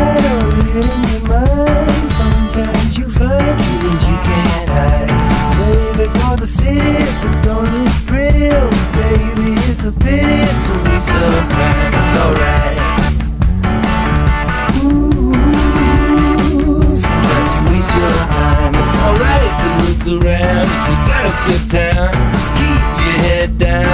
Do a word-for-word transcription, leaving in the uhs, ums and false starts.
inside or leave it in your mind. Sometimes you find feelings you can't hide. Save it for the city, but don't look pretty, oh baby. It's a pity, it's a waste of time. It's alright. Ooh, sometimes you waste your time. It's alright to look around. If you gotta skip town, keep your head down.